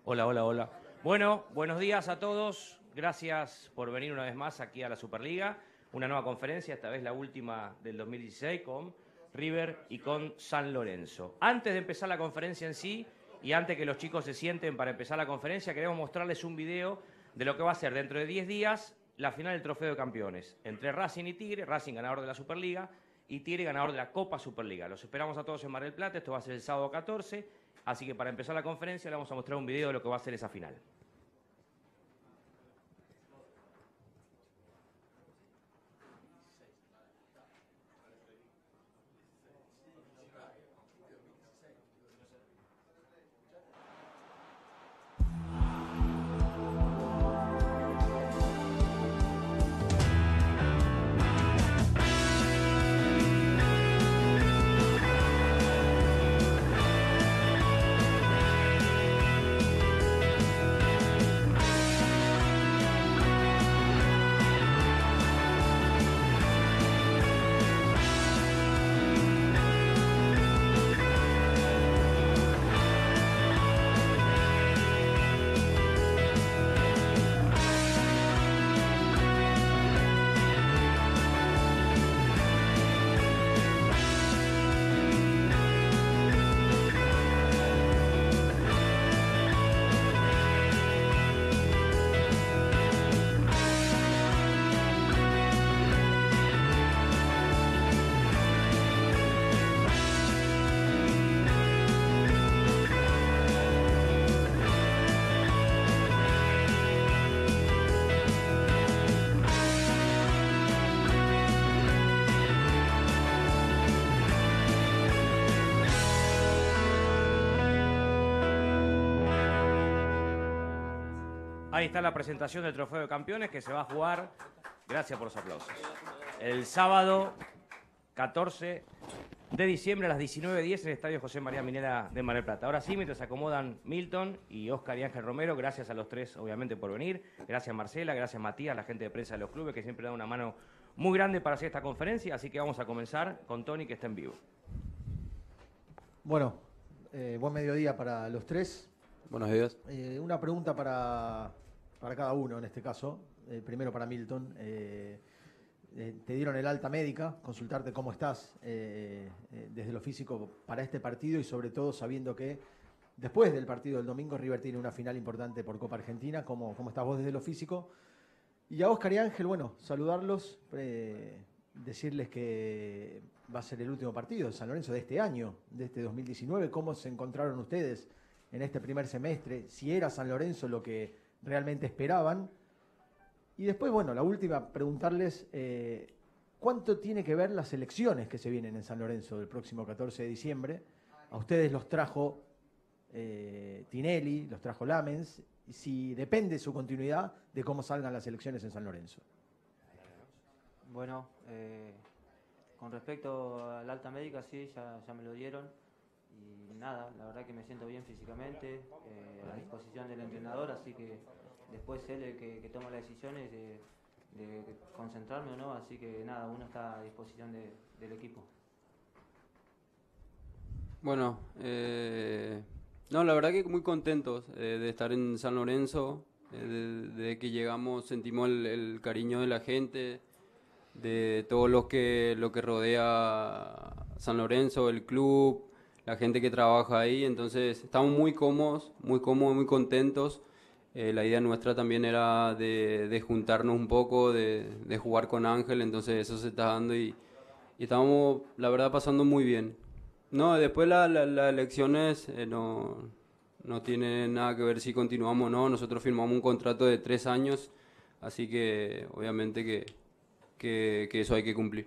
Hola, hola, hola. Bueno, buenos días a todos. Gracias por venir una vez más aquí a la Superliga. Una nueva conferencia, esta vez la última del 2016 con River y con San Lorenzo. Antes de empezar la conferencia en sí y antes que los chicos se sienten para empezar la conferencia, queremos mostrarles un video de lo que va a ser dentro de 10 días la final del Trofeo de Campeones entre Racing y Tigre, Racing ganador de la Superliga y Tigre ganador de la Copa Superliga. Los esperamos a todos en Mar del Plata, esto va a ser el sábado 14, así que para empezar la conferencia le vamos a mostrar un video de lo que va a ser esa final. Ahí está la presentación del Trofeo de Campeones que se va a jugar, gracias por los aplausos, el sábado 14 de diciembre a las 19:10 en el Estadio José María Minera de Mar del Plata. Ahora sí, mientras se acomodan Milton y Oscar y Ángel Romero, gracias a los tres obviamente por venir, gracias Marcela, gracias Matías, la gente de prensa de los clubes que siempre da una mano muy grande para hacer esta conferencia, así que vamos a comenzar con Tony que está en vivo. Bueno, buen mediodía para los tres. Buenos días. Una pregunta para cada uno en este caso. Primero para Milton. Te dieron el alta médica, consultarte cómo estás desde lo físico para este partido y sobre todo sabiendo que después del partido del domingo River tiene una final importante por Copa Argentina. ¿Cómo estás vos desde lo físico? Y a Oscar y Ángel, bueno, saludarlos, decirles que va a ser el último partido de San Lorenzo de este año, de este 2019. ¿Cómo se encontraron ustedes en este primer semestre? Si era San Lorenzo lo que realmente esperaban. Y después, bueno, la última, preguntarles cuánto tiene que ver las elecciones que se vienen en San Lorenzo el próximo 14 de diciembre. A ustedes los trajo Tinelli, los trajo Lamens, y si depende su continuidad de cómo salgan las elecciones en San Lorenzo. Bueno, con respecto al alta médica, sí, ya me lo dieron. Y nada, la verdad que me siento bien físicamente, a disposición del entrenador, así que después él el que toma las decisiones de concentrarme o no, así que nada, uno está a disposición del equipo. Bueno, no, la verdad que muy contentos de estar en San Lorenzo, desde que llegamos sentimos el cariño de la gente, de todo lo que rodea San Lorenzo, el club, la gente que trabaja ahí, entonces estamos muy cómodos, muy contentos. La idea nuestra también era de juntarnos un poco, de jugar con Ángel, entonces eso se está dando y estamos, la verdad, pasando muy bien. No, después las elecciones no tiene nada que ver si continuamos o no, nosotros firmamos un contrato de 3 años, así que obviamente que eso hay que cumplir.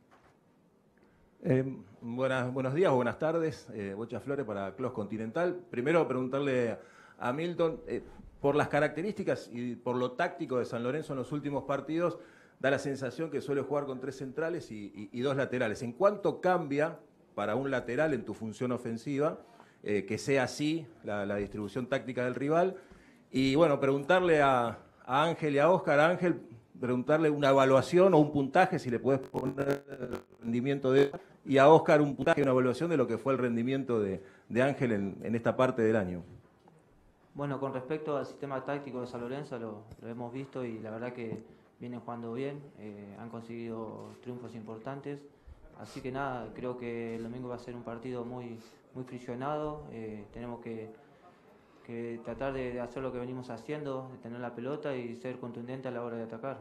Buenos días o buenas tardes, Bocha Flores para Clos Continental. Primero preguntarle a Milton, por las características y por lo táctico de San Lorenzo en los últimos partidos, da la sensación que suele jugar con 3 centrales y 2 laterales. ¿En cuánto cambia para un lateral en tu función ofensiva que sea así la distribución táctica del rival? Y bueno, preguntarle a Ángel y a Oscar. A Ángel, preguntarle una evaluación o un puntaje, si le puedes poner el rendimiento de... Y a Oscar un puntaje, una evaluación de lo que fue el rendimiento de Ángel en esta parte del año. Bueno, con respecto al sistema táctico de San Lorenzo, lo hemos visto y la verdad que vienen jugando bien, han conseguido triunfos importantes, así que nada, creo que el domingo va a ser un partido muy friccionado, tenemos que tratar de hacer lo que venimos haciendo, de tener la pelota y ser contundente a la hora de atacar.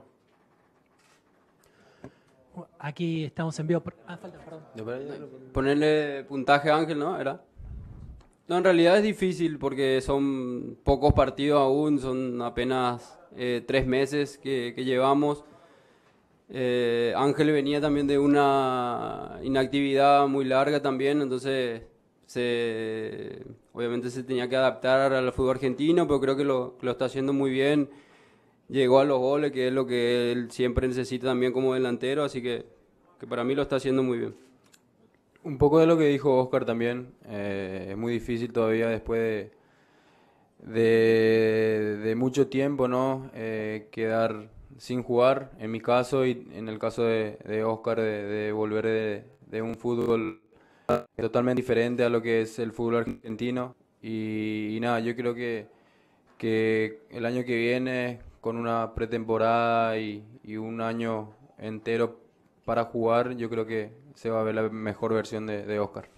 Aquí estamos en vivo. Falta, perdón. Ponerle puntaje a Ángel, ¿no? ¿Era? No, en realidad es difícil porque son pocos partidos aún, son apenas 3 meses que llevamos. Ángel venía también de una inactividad muy larga también, entonces obviamente se tenía que adaptar al fútbol argentino, pero creo que lo está haciendo muy bien. Llegó a los goles, que es lo que él siempre necesita también como delantero, así que para mí lo está haciendo muy bien. Un poco de lo que dijo Oscar también, es muy difícil todavía después de mucho tiempo, ¿no? Quedar sin jugar, en mi caso y en el caso de Oscar, de volver de un fútbol totalmente diferente a lo que es el fútbol argentino. Y nada, yo creo que el año que viene, con una pretemporada y un año entero para jugar, yo creo que se va a ver la mejor versión de Oscar.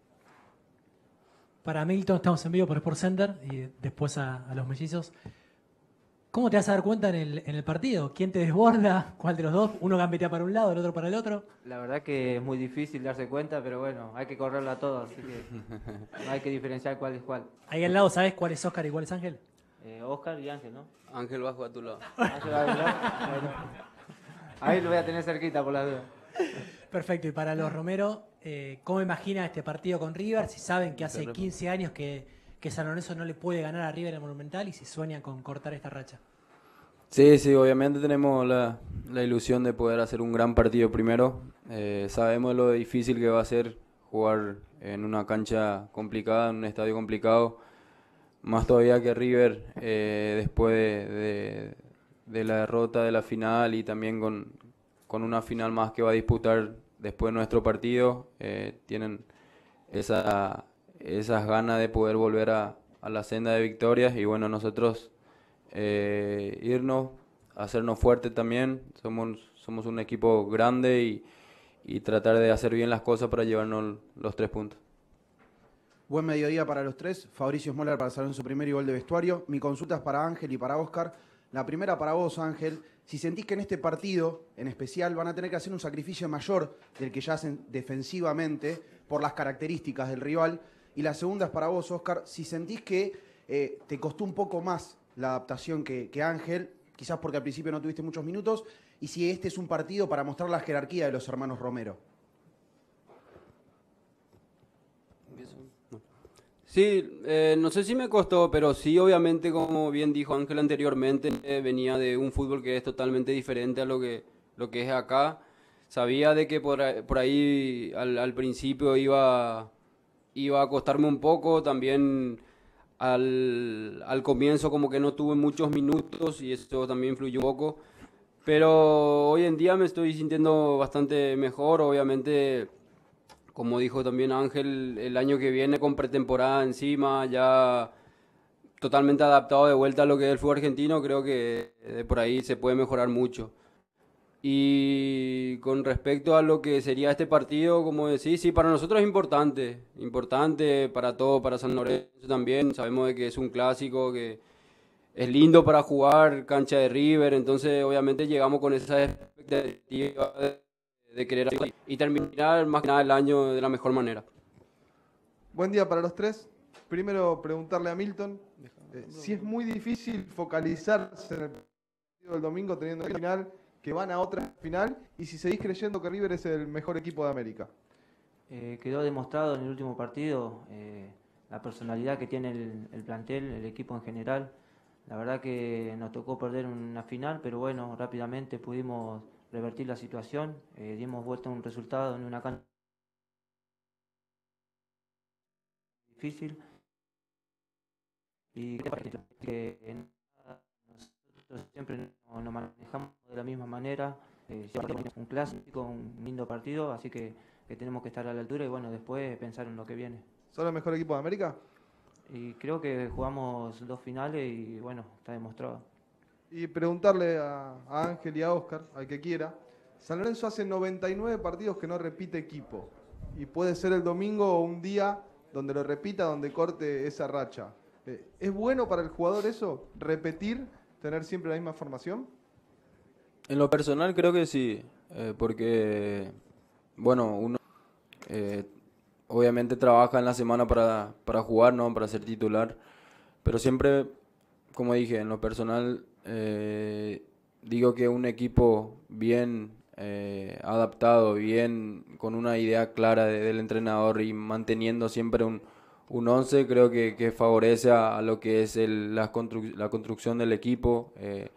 Para Milton estamos en vivo por SportsCenter y después a los mellizos. ¿Cómo te vas a dar cuenta en el partido? ¿Quién te desborda? ¿Cuál de los dos? ¿Uno gambetea para un lado, el otro para el otro? La verdad que es muy difícil darse cuenta, pero bueno, hay que correrla a todos, así que no hay que diferenciar cuál es cuál. Ahí al lado, ¿sabes cuál es Oscar y cuál es Ángel? Oscar y Ángel, ¿no? Ángel bajo a tu lado. Ángel va a hablar. Bueno, ahí lo voy a tener cerquita por la duda. Perfecto. Y para los Romero, ¿cómo imagina este partido con River? Si saben que hace 15 años que San Lorenzo no le puede ganar a River en el Monumental y si sueñan con cortar esta racha. Sí, obviamente tenemos la ilusión de poder hacer un gran partido primero. Sabemos lo difícil que va a ser jugar en una cancha complicada, en un estadio complicado. Más todavía que River, después de la derrota de la final y también con una final más que va a disputar después de nuestro partido, tienen esas ganas de poder volver a la senda de victorias y bueno, nosotros irnos, hacernos fuertes también, somos un equipo grande y tratar de hacer bien las cosas para llevarnos los 3 puntos. Buen mediodía para los tres. Fabricio Smoller para San Lorenzo primero y gol de vestuario. Mi consulta es para Ángel y para Oscar. La primera para vos, Ángel. Si sentís que en este partido, en especial, van a tener que hacer un sacrificio mayor del que ya hacen defensivamente por las características del rival. Y la segunda es para vos, Oscar. Si sentís que te costó un poco más la adaptación que Ángel, quizás porque al principio no tuviste muchos minutos, y si este es un partido para mostrar la jerarquía de los hermanos Romero. Sí, no sé si me costó, pero sí, obviamente, como bien dijo Ángel anteriormente, venía de un fútbol que es totalmente diferente a lo que es acá. Sabía de que por ahí al principio iba a costarme un poco, también al comienzo como que no tuve muchos minutos y eso también influyó un poco. Pero hoy en día me estoy sintiendo bastante mejor, obviamente. Como dijo también Ángel, el año que viene con pretemporada encima, ya totalmente adaptado de vuelta a lo que es el fútbol argentino, creo que por ahí se puede mejorar mucho. Y con respecto a lo que sería este partido, como decís, sí, para nosotros es importante para todo, para San Lorenzo también. Sabemos de que es un clásico, que es lindo para jugar, cancha de River, entonces obviamente llegamos con esa expectativa de querer hacer y terminar más que nada el año de la mejor manera. Buen día para los tres. Primero preguntarle a Milton si es muy difícil focalizarse en el partido del domingo teniendo una final que van a otra final y si seguís creyendo que River es el mejor equipo de América. Quedó demostrado en el último partido la personalidad que tiene el plantel, el equipo en general. La verdad que nos tocó perder una final, pero bueno, rápidamente pudimos revertir la situación, dimos vuelta a un resultado en una cancha difícil y que nosotros siempre nos manejamos de la misma manera, un clásico, un lindo partido, así que tenemos que estar a la altura y bueno, después pensar en lo que viene. ¿Son el mejor equipo de América? Y creo que jugamos 2 finales y bueno, está demostrado. Y preguntarle a Ángel y a Oscar, al que quiera, San Lorenzo hace 99 partidos que no repite equipo. Y puede ser el domingo un día donde lo repita, donde corte esa racha. ¿Es bueno para el jugador eso? ¿Repetir? ¿Tener siempre la misma formación? En lo personal creo que sí, porque, bueno, uno obviamente trabaja en la semana para jugar, ¿no? Para ser titular, pero siempre, como dije, en lo personal digo que un equipo bien adaptado, bien con una idea clara del entrenador y manteniendo siempre un 11, creo que favorece a lo que es la construcción del equipo,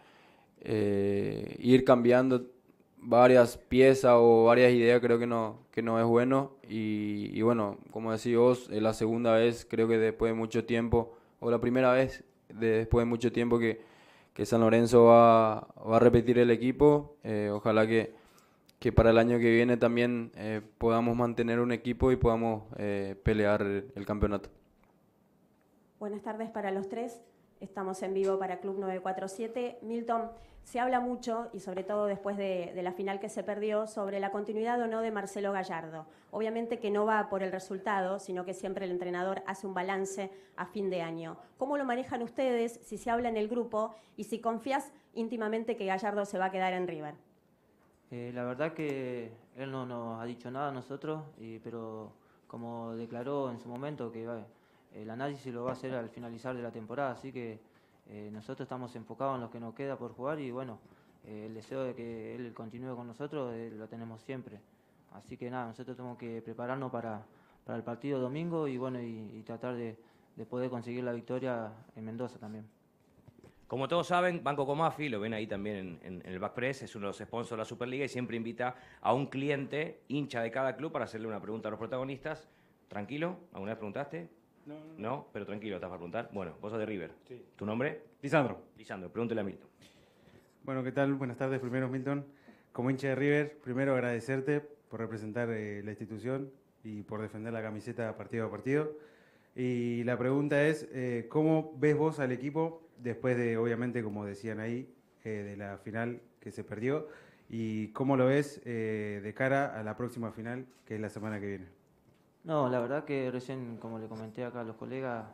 ir cambiando varias piezas o varias ideas creo que no es bueno y bueno, como decís vos, es la segunda vez creo que después de mucho tiempo, o la primera vez después de mucho tiempo que San Lorenzo va a repetir el equipo. Ojalá que para el año que viene también podamos mantener un equipo y podamos pelear el campeonato. Buenas tardes para los tres. Estamos en vivo para Club 947. Milton, se habla mucho, y sobre todo después de la final que se perdió, sobre la continuidad o no de Marcelo Gallardo. Obviamente que no va por el resultado, sino que siempre el entrenador hace un balance a fin de año. ¿Cómo lo manejan ustedes, si se habla en el grupo, y si confías íntimamente que Gallardo se va a quedar en River? La verdad que él no nos ha dicho nada a nosotros, pero como declaró en su momento que el análisis lo va a hacer al finalizar de la temporada, así que nosotros estamos enfocados en lo que nos queda por jugar y bueno, el deseo de que él continúe con nosotros lo tenemos siempre. Así que nada, nosotros tenemos que prepararnos para el partido domingo y bueno, y tratar de poder conseguir la victoria en Mendoza también. Como todos saben, Banco Comafi, lo ven ahí también en el backpress, es uno de los sponsors de la Superliga y siempre invita a un cliente, hincha de cada club, para hacerle una pregunta a los protagonistas. ¿Tranquilo? ¿Alguna vez preguntaste? No, pero tranquilo, estás para preguntar. Bueno, vos sos de River. Sí. ¿Tu nombre? Lisandro. Lisandro, pregúntele a Milton. Bueno, ¿qué tal? Buenas tardes, primero Milton. Como hincha de River, primero agradecerte por representar la institución y por defender la camiseta partido a partido. Y la pregunta es, ¿cómo ves vos al equipo después de, obviamente, como decían ahí, de la final que se perdió? ¿Y cómo lo ves de cara a la próxima final, que es la semana que viene? No, la verdad que recién, como le comenté acá a los colegas,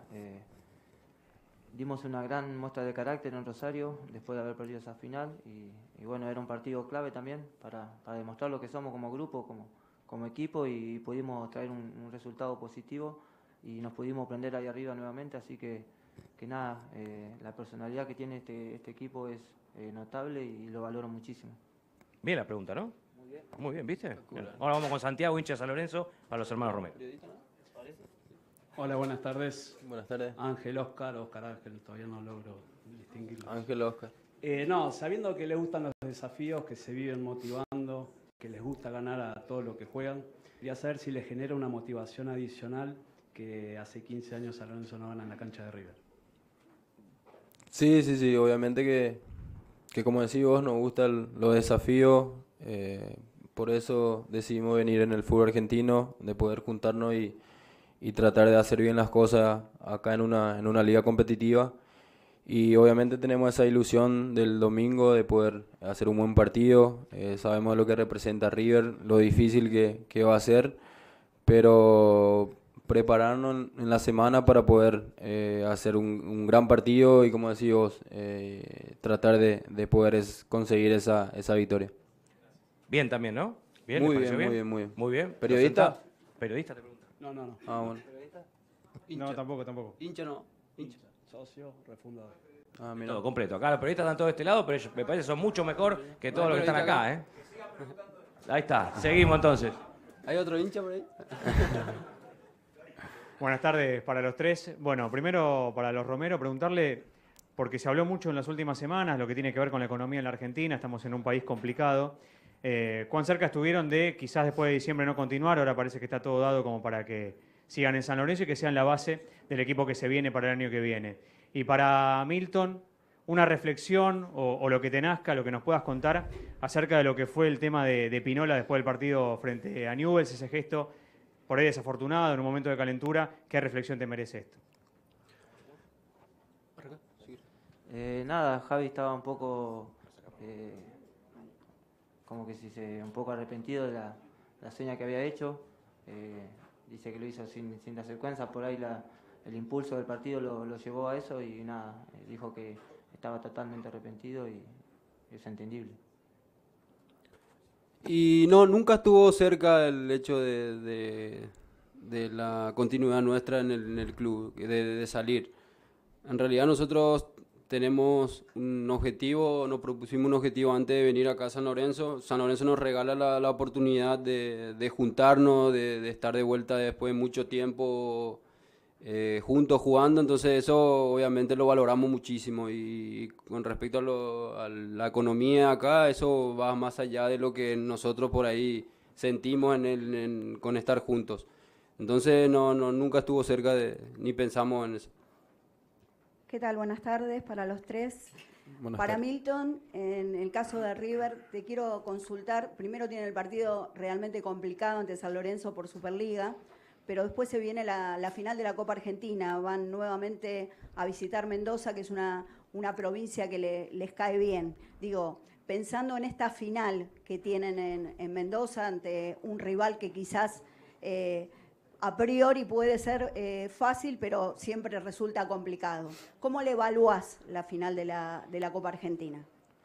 dimos una gran muestra de carácter en Rosario después de haber perdido esa final y bueno, era un partido clave también para demostrar lo que somos como grupo, como equipo y pudimos traer un resultado positivo y nos pudimos prender ahí arriba nuevamente, así que nada, la personalidad que tiene este equipo es notable y lo valoro muchísimo. Bien la pregunta, ¿no? Muy bien, ¿viste? Bien. Ahora vamos con Santiago, hincha de San Lorenzo, para los hermanos Romero. Hola, buenas tardes. Buenas tardes. Ángel, Oscar Ángel, todavía no logro distinguirlo. Ángel, Oscar. No, sabiendo que les gustan los desafíos, que se viven motivando, que les gusta ganar a todo lo que juegan, quería saber si les genera una motivación adicional que hace 15 años San Lorenzo no gana en la cancha de River. Sí, obviamente que como decís vos, nos gustan los desafíos, por eso decidimos venir en el fútbol argentino, de poder juntarnos y tratar de hacer bien las cosas acá en una liga competitiva. Y obviamente tenemos esa ilusión del domingo de poder hacer un buen partido. Sabemos lo que representa River, lo difícil que va a ser, pero prepararnos en la semana para poder hacer un gran partido y, como decís vos, tratar de poder conseguir esa victoria. Bien también, ¿no? Bien, muy ¿le bien, pareció muy bien, muy bien. Muy bien. ¿Periodista? ¿Periodista te pregunta? No. Ah, bueno. No, tampoco. Hincha no. Hincha. Socio, refundador. Ah, mira. Todo completo. Acá los periodistas están todos de este lado, pero ellos me parece que son mucho mejor que todos los que están acá, ¿eh? Ahí está. Seguimos entonces. ¿Hay otro hincha por ahí? Buenas tardes para los tres. Bueno, primero para los Romero, preguntarle, porque se habló mucho en las últimas semanas, lo que tiene que ver con la economía en la Argentina, estamos en un país complicado. ¿Cuán cerca estuvieron de quizás después de diciembre no continuar? Ahora parece que está todo dado como para que sigan en San Lorenzo y que sean la base del equipo que se viene para el año que viene. Y para Milton, una reflexión o lo que te nazca, lo que nos puedas contar acerca de lo que fue el tema de Pinola después del partido frente a Newell's, ese gesto por ahí desafortunado en un momento de calentura. ¿Qué reflexión te merece esto? Nada, Javi estaba un poco, como que un poco arrepentido de la seña que había hecho. Dice que lo hizo sin la secuencia, por ahí el impulso del partido lo llevó a eso y nada, dijo que estaba totalmente arrepentido y es entendible. Y no, nunca estuvo cerca el hecho de la continuidad nuestra en el club, de salir. En realidad nosotros tenemos un objetivo, nos propusimos un objetivo antes de venir acá a San Lorenzo. San Lorenzo nos regala la oportunidad de juntarnos, de estar de vuelta después de mucho tiempo juntos jugando, entonces eso obviamente lo valoramos muchísimo y con respecto a la economía acá, eso va más allá de lo que nosotros por ahí sentimos con estar juntos. Entonces nunca estuvo cerca ni pensamos en eso. ¿Qué tal? Buenas tardes para los tres. Para Milton, en el caso de River, te quiero consultar. Primero tiene el partido realmente complicado ante San Lorenzo por Superliga, pero después se viene la final de la Copa Argentina. Van nuevamente a visitar Mendoza, que es una provincia que les cae bien. Digo, pensando en esta final que tienen en Mendoza ante un rival que quizás a priori puede ser fácil, pero siempre resulta complicado. ¿Cómo le evaluás la final de la Copa Argentina?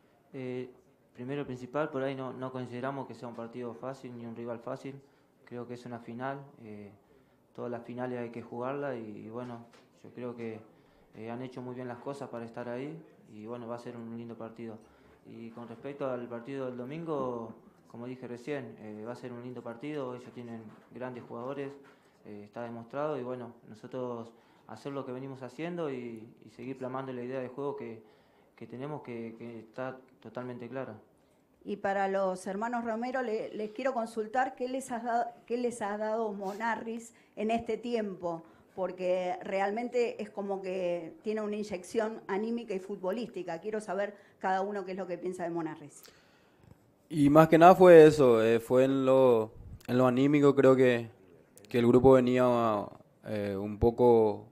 Primero principal, por ahí no consideramos que sea un partido fácil ni un rival fácil. Creo que es una final. Todas las finales hay que jugarla y bueno, yo creo que han hecho muy bien las cosas para estar ahí y bueno, va a ser un lindo partido. Y con respecto al partido del domingo, como dije recién, va a ser un lindo partido. Ellos tienen grandes jugadores. Está demostrado y bueno, nosotros hacer lo que venimos haciendo y seguir plasmando la idea de juego que tenemos que está totalmente clara. Y para los hermanos Romero les quiero consultar qué les ha dado Monarris en este tiempo, porque realmente es como que tiene una inyección anímica y futbolística. Quiero saber cada uno qué es lo que piensa de Monarris. Y más que nada fue eso, fue en lo anímico. Creo que el grupo venía un poco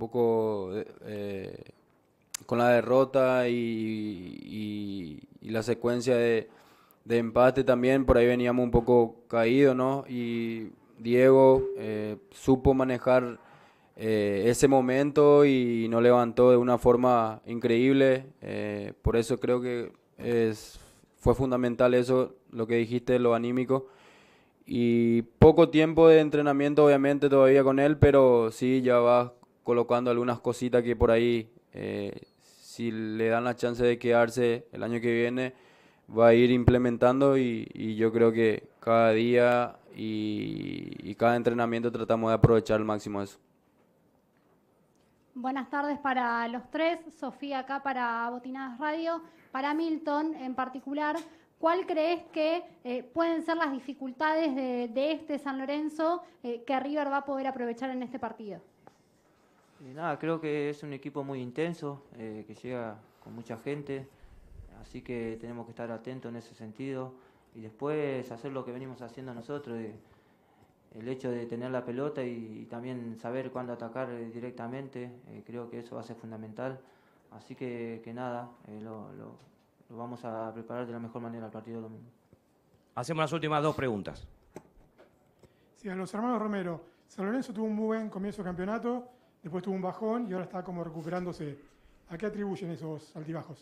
con la derrota y la secuencia de empate también, por ahí veníamos un poco caídos, ¿no? Y Diego supo manejar ese momento y nos levantó de una forma increíble. Por eso creo que fue fundamental eso, lo que dijiste, lo anímico. Y poco tiempo de entrenamiento obviamente todavía con él, pero sí ya va colocando algunas cositas que por ahí, si le dan la chance de quedarse el año que viene, va a ir implementando y yo creo que cada día y cada entrenamiento tratamos de aprovechar al máximo eso. Buenas tardes para los tres, Sofía acá para Botinadas Radio. Para Milton en particular, ¿cuál crees que pueden ser las dificultades de este San Lorenzo que River va a poder aprovechar en este partido? Nada, creo que es un equipo muy intenso, que llega con mucha gente, así que tenemos que estar atentos en ese sentido y después hacer lo que venimos haciendo nosotros, el hecho de tener la pelota y también saber cuándo atacar directamente, creo que eso va a ser fundamental, así que nada, lo vamos a preparar de la mejor manera el partido del domingo. Hacemos las últimas dos preguntas. Sí, a los hermanos Romero, San Lorenzo tuvo un muy buen comienzo de campeonato, después tuvo un bajón y ahora está como recuperándose. ¿A qué atribuyen esos altibajos?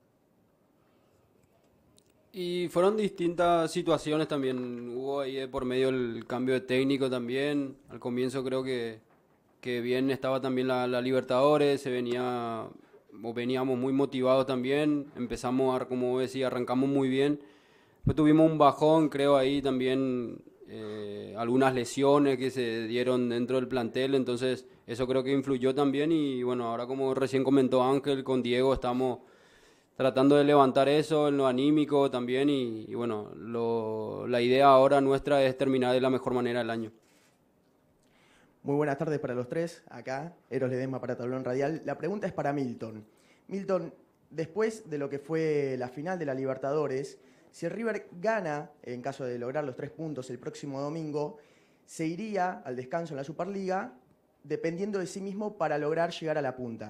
Y fueron distintas situaciones también. Hubo ahí por medio el cambio de técnico también. Al comienzo creo que bien estaba también la Libertadores, veníamos muy motivados también. Empezamos, como decía, arrancamos muy bien. Después tuvimos un bajón, creo ahí también algunas lesiones que se dieron dentro del plantel, entonces eso creo que influyó también y bueno, ahora como recién comentó Ángel, con Diego estamos tratando de levantar eso en lo anímico también y bueno, la idea ahora nuestra es terminar de la mejor manera el año. Muy buenas tardes para los tres, acá, Eros Ledesma para Tablón Radial. La pregunta es para Milton. Milton, después de lo que fue la final de la Libertadores, si el River gana, en caso de lograr los 3 puntos el próximo domingo, se iría al descanso en la Superliga dependiendo de sí mismo para lograr llegar a la punta.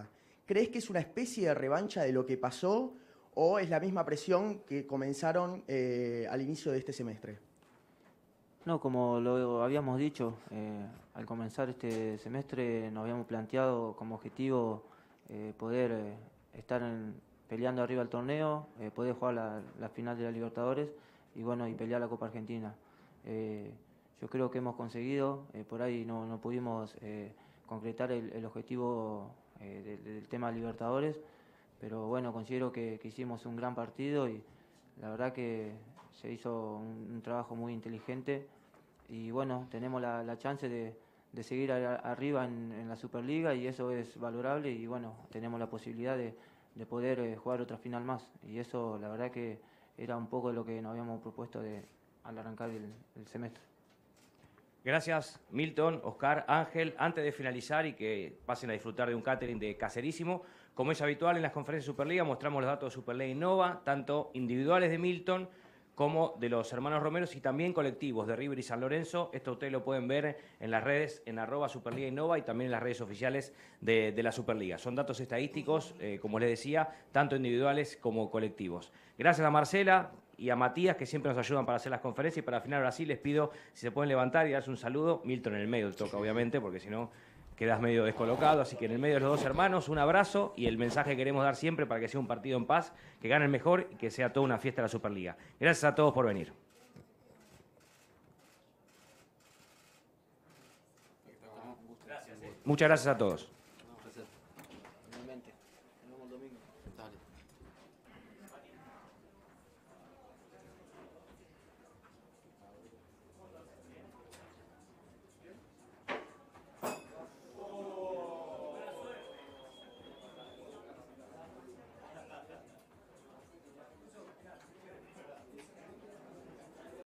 ¿crees que es una especie de revancha de lo que pasó o es la misma presión que comenzaron al inicio de este semestre? No, como lo habíamos dicho, al comenzar este semestre nos habíamos planteado como objetivo poder estar peleando arriba del torneo, poder jugar la final de la Libertadores y bueno, y pelear la Copa Argentina. Yo creo que hemos conseguido, por ahí no pudimos concretar el objetivo del tema Libertadores, pero bueno, considero que hicimos un gran partido y la verdad que se hizo un trabajo muy inteligente y bueno, tenemos la chance de seguir arriba en la Superliga y eso es valorable y bueno, tenemos la posibilidad de poder jugar otra final más y eso la verdad que era un poco lo que nos habíamos propuesto al arrancar el semestre. Gracias, Milton, Oscar, Ángel. Antes de finalizar y que pasen a disfrutar de un catering de caserísimo, como es habitual en las conferencias de Superliga, mostramos los datos de Superliga Innova, tanto individuales de Milton como de los hermanos Romeros y también colectivos de River y San Lorenzo. Esto ustedes lo pueden ver en las redes, en @Superliga Innova y también en las redes oficiales de la Superliga. Son datos estadísticos, como les decía, tanto individuales como colectivos. Gracias a Marcela y a Matías, que siempre nos ayudan para hacer las conferencias. Y para final, ahora sí, les pido si se pueden levantar y darse un saludo. Milton en el medio toca, obviamente, porque si no quedas medio descolocado. Así que en el medio de los dos hermanos, un abrazo y el mensaje que queremos dar siempre para que sea un partido en paz, que gane el mejor y que sea toda una fiesta de la Superliga. Gracias a todos por venir. Muchas gracias a todos.